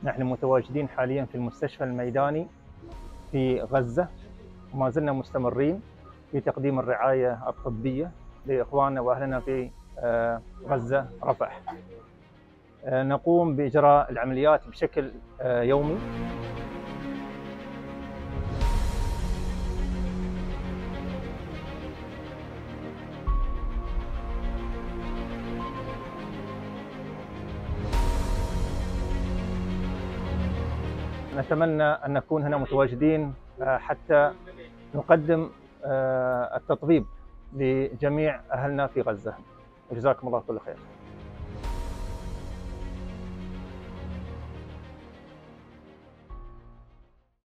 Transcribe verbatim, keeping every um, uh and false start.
نحن متواجدين حاليا في المستشفى الميداني في غزة، وما زلنا مستمرين في تقديم الرعاية الطبية لإخواننا وأهلنا في آه، غزة رفح. آه، نقوم بإجراء العمليات بشكل آه، يومي. نتمنى أن نكون هنا متواجدين آه، حتى نقدم آه، التطبيب لجميع أهلنا في غزة. وجزاكم الله كل خير.